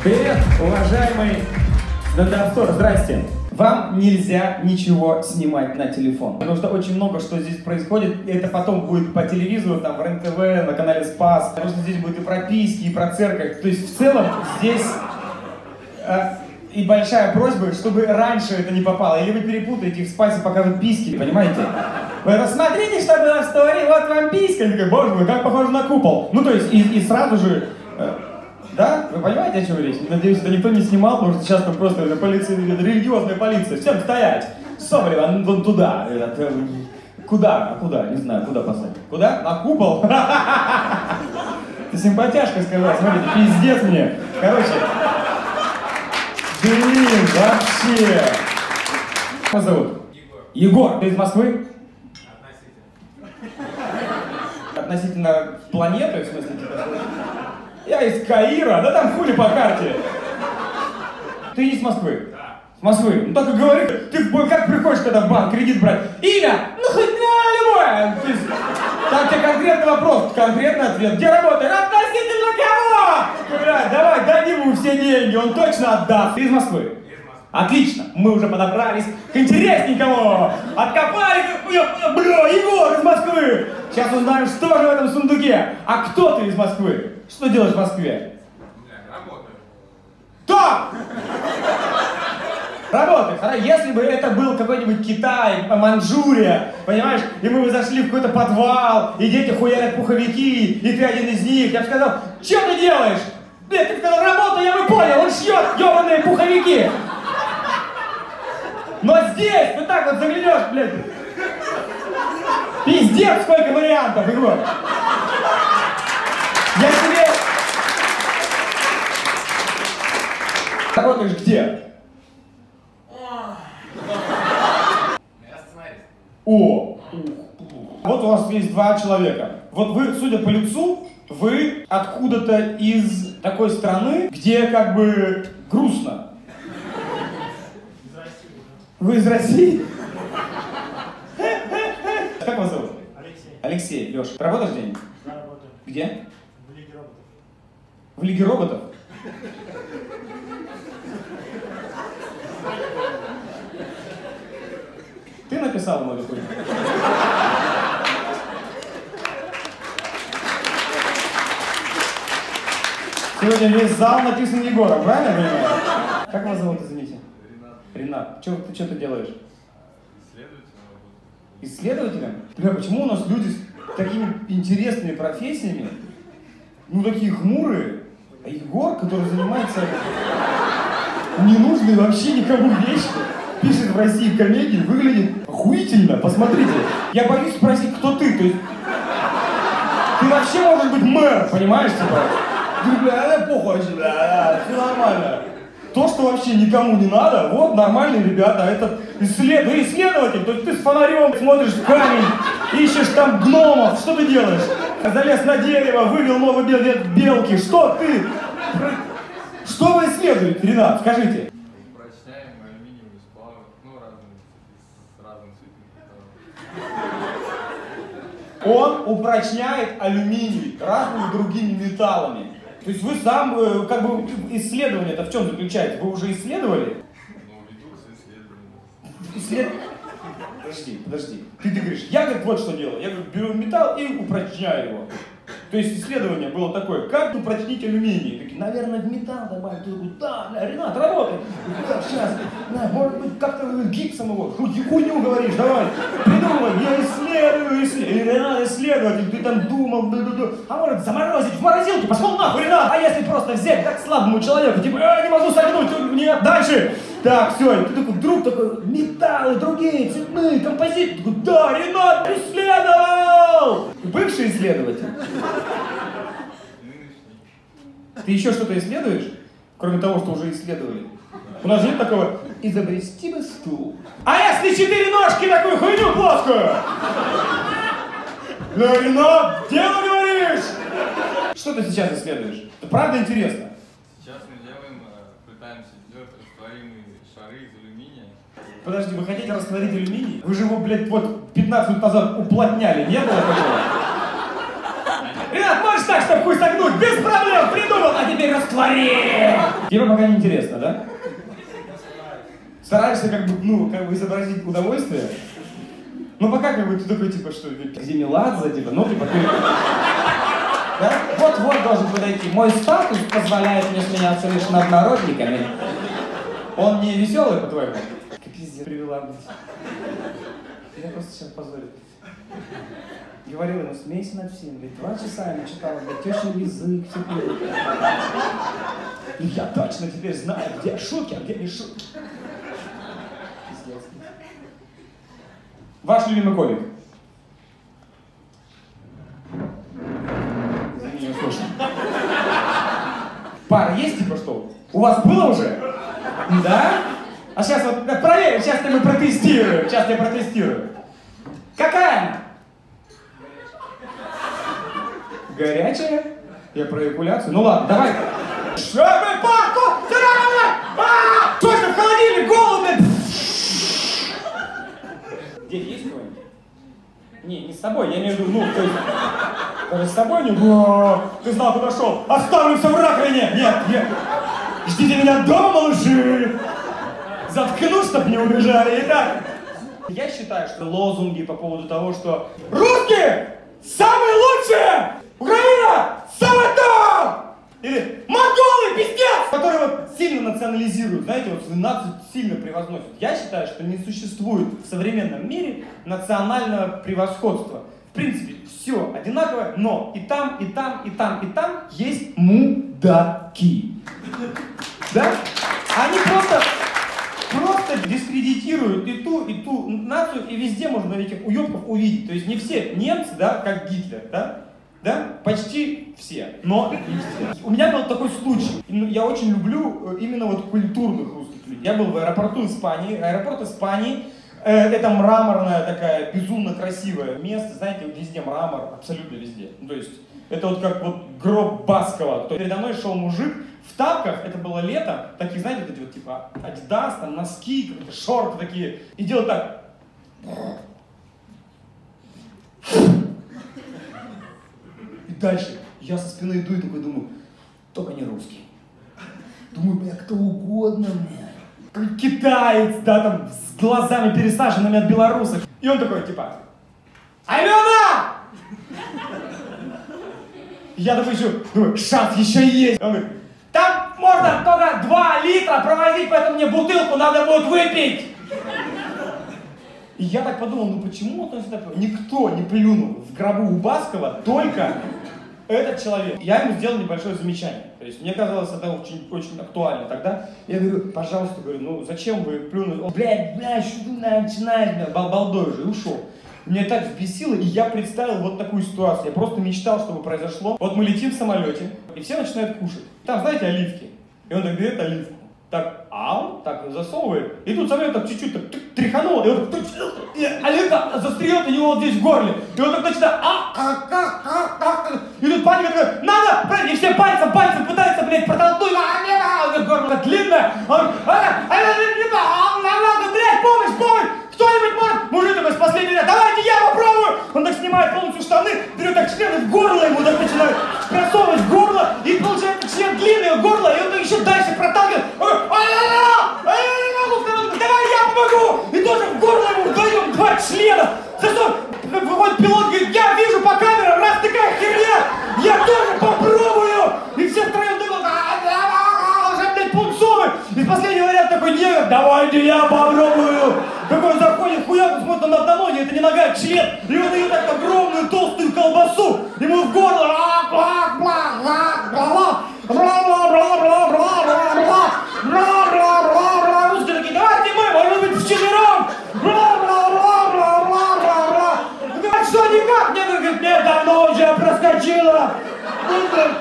Привет, уважаемый стендап-стор, здрасте. Вам нельзя ничего снимать на телефон, потому что очень много что здесь происходит, и это потом будет по телевизору, там, в РЕН-ТВ, на канале Спас, потому что здесь будет и про письки, и про церковь. То есть в целом здесь и большая просьба, чтобы раньше это не попало, или вы перепутаете, в Спасе покажут письки, понимаете? Вы это смотрите, что было в стори, вот вам писька, и такой, боже мой, как похоже на купол. Ну то есть и сразу же... Да? Вы понимаете, о чем речь? Надеюсь, это никто не снимал, потому что сейчас там просто полиция ведет, религиозная полиция. Всем стоять! Соболева, вон туда. Куда? Куда? Не знаю, куда посадить. Куда? На купол? Ты симпатяшка сказала, смотрите, пиздец мне. Короче. Блин, вообще. Как вас зовут? Егор. Ты из Москвы? Относительно планеты, в смысле, типа? Я из Каира, да там хули по карте. Ты не с Москвы? Да. С Москвы? Ну так и говори. Ты как приходишь, когда в банк кредит брать? Имя? Ну хоть любое. Там тебе конкретный вопрос, конкретный ответ. Где работаешь? Относительно кого? Бля, давай, дадим ему все деньги, он точно отдаст. Ты из Москвы? Отлично, мы уже подобрались к интересненькому. Откопали, бля, Егор из Москвы. Сейчас узнаем, что же в этом сундуке. А кто ты из Москвы? Что делаешь в Москве? Работаю. Так! Работаешь. Если бы это был какой-нибудь Китай, Манчжурия, понимаешь, и мы бы зашли в какой-то подвал, и дети хуярят пуховики, и ты один из них, я бы сказал, что ты делаешь? Блядь, ты сказал, работа, я бы понял, он шьет ебаные пуховики. Но здесь ты так вот заглянешь, блядь. Пиздец, сколько вариантов, Егор. Я тебе... Работаешь где? Я сценарист. О! Вот у вас есть два человека. Вот вы, судя по лицу, вы откуда-то из такой страны, где как бы грустно. Из России. Вы из России? Как вас зовут? Алексей. Алексей, Леша. Ты работаешь где-нибудь? Я работаю. Где? В Лиге роботов. В Лиге роботов? Ты написал много хуйни? Сегодня весь зал написан Егором, правильно я понимаю? Как вас зовут, извините? Ренат. Ренат. Что ты делаешь? Исследователем работаю. Исследователем? Бля, почему у нас люди с такими интересными профессиями, ну такие хмурые, а Егор, который занимается ненужной вообще никому вещью, пишет в России комедии, выглядит охуительно, посмотрите. Я боюсь спросить, кто ты, то есть ты вообще можешь быть мэр, понимаешь, типа? Ты, бля, похуй вообще, бля, все нормально. То, что вообще никому не надо, вот нормальные ребята, а это исследователь, то есть ты с фонарем смотришь в камень, ищешь там гномов, что ты делаешь? Залез на дерево, вывел новый вид белки, что ты? Что вы исследуете, Ренат, скажите? Упрочняем алюминиевые сплавы, ну, с разным цветом. Он упрочняет алюминий разными другими металлами. То есть вы сам, как бы, исследование-то в чем заключается? Вы уже исследовали? Ну, ведутся исследования. Подожди. Ты говоришь, я, говорит, вот что делаю. Я, говорю, беру металл и упрочняю его. То есть исследование было такое, как упрочнить алюминий? Такие, наверное, в металл добавить. Ты такой, да, бля, Ренат, работай. Сейчас, да, может быть, как-то гипсом его. Хуйню говоришь, давай, придумай. Я исследую. И Ренат исследователь, ты там думал, а может заморозить в морозилке, пошел нахуй, Ренат. А если просто взять так слабому человеку, типа, не могу согнуть, нет, дальше. Так, все, и ты такой, вдруг такой, металлы, другие, цветные, композиты. Такой, да, Ренат исследовал! Бывший исследователь. Ты еще что-то исследуешь, кроме того, что уже исследовали? У нас нет такого изобрести бы стул. А если 4 ножки такую хуйню плоскую? Да, Ренат, дело говоришь! Что ты сейчас исследуешь? Это правда интересно? Сейчас мы делаем, пытаемся сделать растворимые шары из алюминия. Подожди, вы хотите растворить алюминий? Вы же его, блядь, вот 15 минут назад уплотняли, не было такого? Ренат, можешь так, чтобы хуй согнуть? Без проблем, придумал! А теперь теперь раствори! Тебе пока не интересно, да? Стараешься как бы изобразить удовольствие? Ну пока как бы ты такой, типа, что, где Меладзе, типа, ну типа ты... Да? Вот-вот должен подойти. Мой статус позволяет мне сменяться лишь над народниками. Он не веселый, по-твоему? Как пиздец привела, блядь. Я просто сейчас позорю. Говорил ему, смейся над всем, блядь, 2 часа я начитала, блядь, тещин язык, все пили. И я точно теперь знаю, где шутки, а где не шутки. Пиздец. Ваш любимый комик? Извини, не слышно. Пара есть, типа, что? У вас было уже? Да? А сейчас вот проверим, сейчас мы протестируем, сейчас я протестирую. Какая она? Горячая? Я про эякуляцию? Ну ладно, давай. Точно, в холодильник, голодный! Дед, есть кто-нибудь? Не с собой, я имею в виду, то есть... Даже с собой не... Ты знал, куда шел? Оставлю все в раковине! Нет! Ждите меня дома, малыши! Заткну, чтоб не убежали. Итак, я считаю, что лозунги по поводу того, что русские самые лучшие! Украина самый топ! Или монголы пиздец! Которые вот сильно национализируют, знаете, вот нацию сильно превозносят. Я считаю, что не существует в современном мире национального превосходства. В принципе, все одинаково, но и там, и там, и там, и там есть мудаки. Да? Они просто дискредитируют и ту нацию, и везде можно этих уёбков увидеть. То есть не все немцы, да, как Гитлер, да? Да? Почти все, но не все. У меня был такой случай. Я очень люблю именно вот культурных русских людей. Я был в аэропорту Испании. Аэропорт Испании это мраморная такая безумно красивое место. Знаете, везде мрамор, абсолютно везде. Ну, то есть это вот как вот гроб Баскова. Передо мной шел мужик в тапках, это было лето, такие, знаете, вот эти вот типа Adidas, там носки, какие-то шорты такие. И делал так. Дальше я со спины иду и такой думаю, только не русский. Думаю, бля, кто угодно, бля. Китаец, да, там, с глазами пересаженными от белорусов. И он такой, типа, Алена! Я такой еще, думаю, шанс еще есть. Он говорит, там можно только 2 литра провозить, поэтому мне бутылку надо будет выпить. И я так подумал, ну почему он всегда... Никто не плюнул в гробу у Баскова, только этот человек. Я ему сделал небольшое замечание. То есть мне казалось, это очень актуально тогда. Я говорю, пожалуйста, говорю, ну зачем вы плюнули? Он, блядь, что ты начинаешь, блядь, балдой уже, и ушел. Меня так взбесило, и я представил вот такую ситуацию. Я просто мечтал, чтобы произошло. Вот мы летим в самолете, и все начинают кушать. Там, знаете, оливки. И он так берет оливку. Так, так засовывает, и тут самолет так чуть-чуть так тряханул, и вот так, и оливка застряет у него вот здесь в горле, и он так начинает, и тут паника такая, надо, и все пальцем пытаются, блядь, протолкнуть, горло длинное, он, надо, блядь, помощь, кто-нибудь может, мужик такой с последнего ряда, давайте я попробую, он так снимает полностью штаны, берет так член в горло ему, так начинает просовывать в горло, и получается член длинный в горло, и он так еще дальше проталкивает, давай я помогу! И тоже в горло ему вдвоем 2 члена! За что? Выходит пилот, говорит, я вижу по камерам, раз такая херня, я тоже попробую! И все втроем думают, уже, блядь, пунцовый! И последний вариант такой, нет, давайте я попробую! Такой заходит, хуяк, смотрит на одноногие, это не нога, а член! И он дает так огромную толстую колбасу, ему в горло, русские такие, давайте мы, может быть, вчетвером! Что никак? Мне говорит, мне давно уже проскочило!